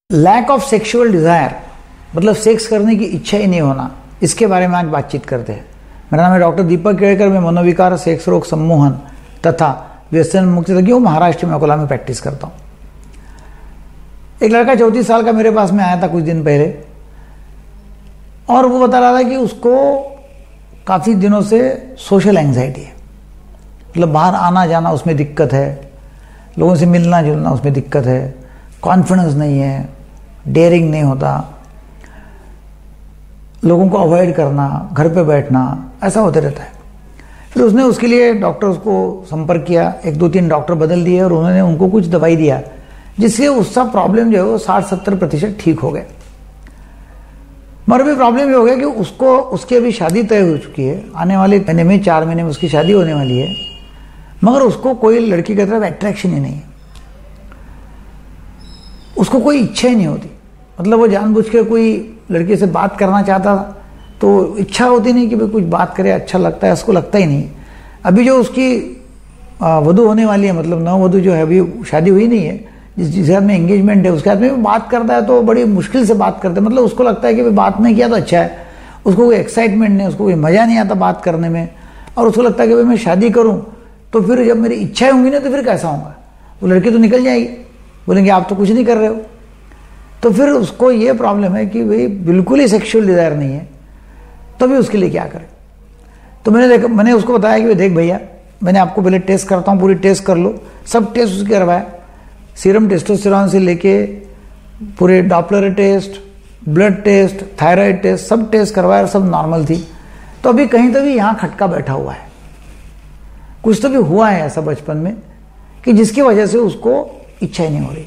Lack of sexual desire मतलब sex करने की इच्छा ही नहीं होना, इसके बारे में आज बातचीत करते हैं। मेरा नाम है डॉक्टर दीपक केड़कर। मैं मनोविकार, सेक्स रोग सम्मोहन तथा व्यसन मुक्ति तज्ञ हूँ। महाराष्ट्र में अकोला में प्रैक्टिस करता हूँ। एक लड़का 34 साल का मेरे पास में आया था कुछ दिन पहले, और वो बता रहा था कि उसको काफ़ी दिनों से सोशल एंग्जाइटी है। मतलब बाहर आना जाना उसमें दिक्कत है, लोगों से मिलना जुलना उसमें दिक्कत है, कॉन्फिडेंस नहीं है, डेयरिंग नहीं होता, लोगों को अवॉइड करना, घर पे बैठना, ऐसा होते रहता है। फिर उसने उसके लिए डॉक्टर्स को संपर्क किया, 1-2-3 डॉक्टर बदल दिए और उन्होंने उनको कुछ दवाई दिया जिससे उसका प्रॉब्लम जो है वो 60-70% ठीक हो गया। मगर भी प्रॉब्लम ये हो गया कि उसकी अभी शादी तय हो चुकी है, आने वाले महीने में 4 महीने में उसकी शादी होने वाली है, मगर उसको कोई लड़की की तरफ अट्रैक्शन ही नहीं है, उसको कोई इच्छा ही नहीं होती। मतलब वो जानबूझ के कोई लड़की से बात करना चाहता तो इच्छा होती नहीं कि भाई कुछ बात करे, अच्छा लगता है, उसको लगता ही नहीं। अभी जो उसकी वधू होने वाली है, मतलब नववधू जो है, अभी शादी हुई नहीं है, जिसके हाथ में एंगेजमेंट है, उसके हाथ में बात करता है तो बड़ी मुश्किल से बात करते हैं। मतलब उसको लगता है कि भाई बात नहीं किया तो अच्छा है, उसको कोई एक्साइटमेंट नहीं, उसको कोई मज़ा नहीं आता बात करने में, और उसको लगता है कि भाई मैं शादी करूँ तो फिर जब मेरी इच्छाएं होंगी ना तो फिर कैसा होगा, वो लड़की तो निकल जाएगी, बोलेंगे आप तो कुछ नहीं कर रहे हो। तो फिर उसको ये प्रॉब्लम है कि भाई बिल्कुल ही सेक्सुअल डिजायर नहीं है, तो भी उसके लिए क्या करें। तो मैंने उसको बताया कि देख भैया, मैंने आपको पहले टेस्ट करता हूँ, पूरी टेस्ट कर लो। सब टेस्ट उसके करवाया, सीरम टेस्टोस्टेरोन से लेके पूरे Doppler test, blood test, thyroid test, सब टेस्ट करवाया, सब नॉर्मल थी। तो अभी कहीं तो भी यहाँ खटका बैठा हुआ है, कुछ तो भी हुआ है ऐसा बचपन में कि जिसकी वजह से उसको इच्छा ही नहीं हो रही।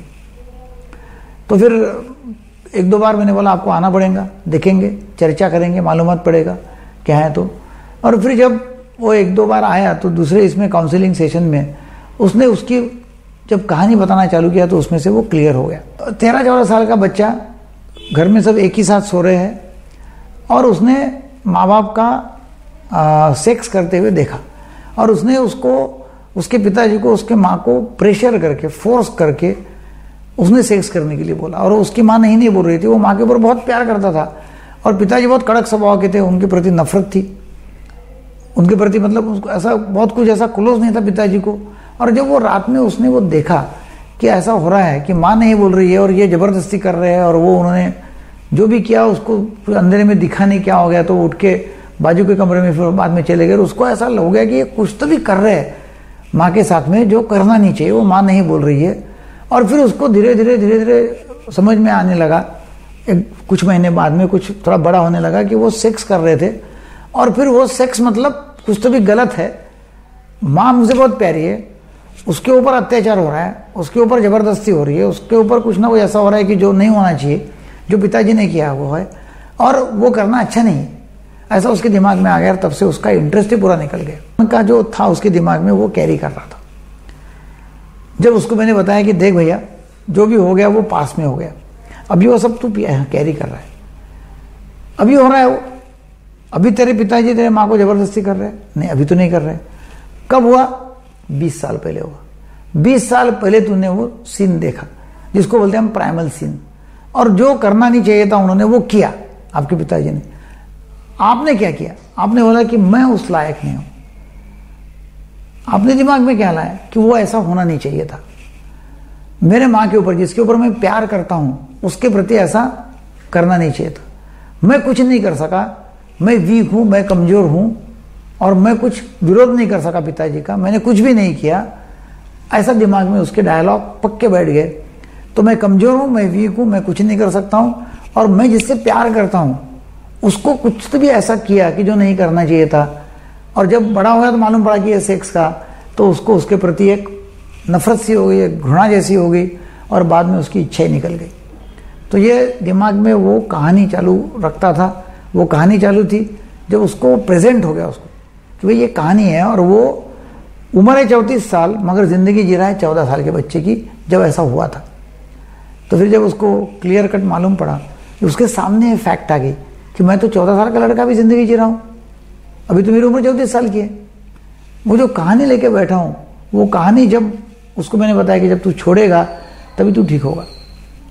तो फिर 1-2 बार मैंने बोला आपको आना पड़ेगा, देखेंगे, चर्चा करेंगे, मालूमात पड़ेगा क्या है तो। और फिर जब वो 1-2 बार आया तो दूसरे इसमें काउंसलिंग सेशन में उसने उसकी जब कहानी बताना चालू किया तो उसमें से वो क्लियर हो गया। 13-14 साल का बच्चा, घर में सब एक ही साथ सो रहे हैं, और उसने माँ बाप का सेक्स करते हुए देखा, और उसने उसके पिताजी को, उसके माँ को प्रेशर करके, फोर्स करके उसने सेक्स करने के लिए बोला। और उसकी माँ नहीं बोल रही थी, वो माँ के ऊपर बहुत प्यार करता था, और पिताजी बहुत कड़क स्वभाव के थे, उनके प्रति नफरत थी, उनके प्रति मतलब उसको ऐसा बहुत कुछ ऐसा क्लोज नहीं था पिताजी को। और जब वो रात में उसने वो देखा कि ऐसा हो रहा है कि माँ नहीं बोल रही है और ये ज़बरदस्ती कर रहे हैं, और वो उन्होंने जो भी किया उसको अंधेरे में दिखा नहीं क्या हो गया, तो उठ के बाजू के कमरे में फिर बाद में चले गए। उसको ऐसा हो गया कि ये कुछ तो भी कर रहे हैं माँ के साथ में जो करना नहीं चाहिए, वो माँ नहीं बोल रही है। और फिर उसको धीरे धीरे समझ में आने लगा, कुछ महीने बाद में, कुछ थोड़ा बड़ा होने लगा, कि वो सेक्स कर रहे थे, और फिर वो सेक्स मतलब कुछ तो भी गलत है। माँ मुझे बहुत प्यारी है, उसके ऊपर अत्याचार हो रहा है, उसके ऊपर ज़बरदस्ती हो रही है, उसके ऊपर कुछ ना कुछ ऐसा हो रहा है कि जो नहीं होना चाहिए, जो पिताजी ने किया वो है, और वो करना अच्छा नहीं है, ऐसा उसके दिमाग में आ गया। तब से उसका इंटरेस्ट ही पूरा निकल गया, उनका जो था उसके दिमाग में वो कैरी कर रहा था। जब उसको मैंने बताया कि देख भैया, जो भी हो गया वो पास में हो गया, अभी वो सब तू कैरी कर रहा है, अभी हो रहा है वो, अभी तेरे पिताजी तेरे माँ को जबरदस्ती कर रहे हैं, नहीं अभी तो नहीं कर रहे। कब हुआ? 20 साल पहले हुआ। 20 साल पहले तूने वो सीन देखा जिसको बोलते हैं हम प्राइमल सीन, और जो करना नहीं चाहिए था उन्होंने वो किया, आपके पिताजी ने। आपने क्या किया? आपने बोला कि मैं उस लायक नहीं हूं। आपने दिमाग में क्या लाया कि वो ऐसा होना नहीं चाहिए था, मेरे माँ के ऊपर, जिसके ऊपर मैं प्यार करता हूं, उसके प्रति ऐसा करना नहीं चाहिए था। मैं कुछ नहीं कर सका, मैं वीक हूं, मैं कमजोर हूं, और मैं कुछ विरोध नहीं कर सका पिताजी का, मैंने कुछ भी नहीं किया, ऐसा दिमाग में उसके डायलॉग पक्के बैठ गए। तो मैं कमजोर हूं, मैं वीक हूं, मैं कुछ नहीं कर सकता हूं, और मैं जिससे प्यार करता हूं उसको कुछ तो भी ऐसा किया कि जो नहीं करना चाहिए था। और जब बड़ा हो गया तो मालूम पड़ा कि ये सेक्स का, तो उसको उसके प्रति एक नफरत सी हो गई, एक घृणा जैसी हो गई, और बाद में उसकी इच्छा ही निकल गई। तो ये दिमाग में वो कहानी चालू रखता था, वो कहानी चालू थी। जब उसको प्रेजेंट हो गया उसको कि भाई ये कहानी है, और वो उम्र है 34 साल, मगर ज़िंदगी जी रहा है 14 साल के बच्चे की, जब ऐसा हुआ था। तो फिर जब उसको क्लियर कट मालूम पड़ा, उसके सामने फैक्ट आ गई कि मैं तो 14 साल का लड़का भी ज़िंदगी जी रहा हूँ, अभी तो मेरी उम्र 34 साल की है। वो जो कहानी लेके बैठा हूँ, वो कहानी जब उसको मैंने बताया कि जब तू छोड़ेगा तभी तू ठीक होगा,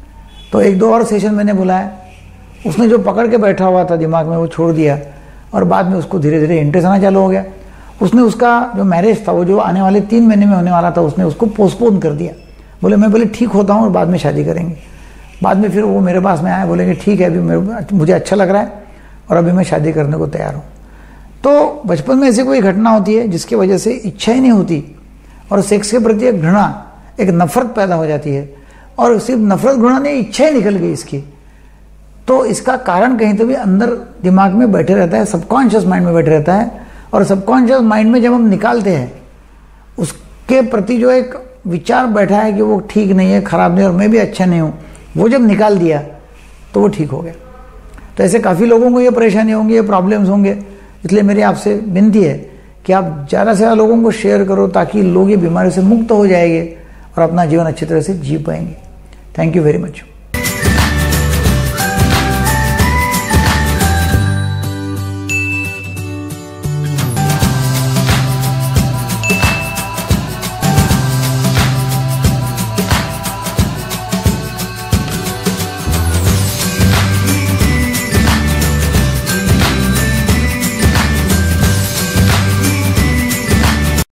तो 1-2 और सेशन मैंने बुलाया, उसने जो पकड़ के बैठा हुआ था दिमाग में वो छोड़ दिया और बाद में उसको धीरे धीरे इंटरेस्ट आना चालू हो गया। उसने उसका जो मैरिज था वो जो आने वाले 3 महीने में होने वाला था उसने उसको पोस्टपोन कर दिया। बोले मैं पहले ठीक होता हूँ और बाद में शादी करेंगे। बाद में फिर वो मेरे पास में आया, बोले कि ठीक है अभी मुझे अच्छा लग रहा है और अभी मैं शादी करने को तैयार हूँ। तो बचपन में ऐसी कोई घटना होती है जिसकी वजह से इच्छा ही नहीं होती और सेक्स के प्रति एक घृणा, एक नफरत पैदा हो जाती है और सिर्फ नफरत घृणा नहीं, इच्छा ही निकल गई इसकी। तो इसका कारण कहीं तो भी अंदर दिमाग में बैठे रहता है, सबकॉन्शियस माइंड में बैठे रहता है और सबकॉन्शियस माइंड में जब हम निकालते हैं उसके प्रति जो एक विचार बैठा है कि वो ठीक नहीं है, खराब नहीं और मैं भी अच्छा नहीं हूँ, वो जब निकाल दिया तो वो ठीक हो गया। तो ऐसे काफ़ी लोगों को ये परेशानी होंगी, ये प्रॉब्लम्स होंगे। इसलिए मेरी आपसे विनती है कि आप ज़्यादा से ज़्यादा लोगों को शेयर करो ताकि लोग ये बीमारी से मुक्त हो जाएंगे और अपना जीवन अच्छी तरह से जी पाएंगे। Thank you very much.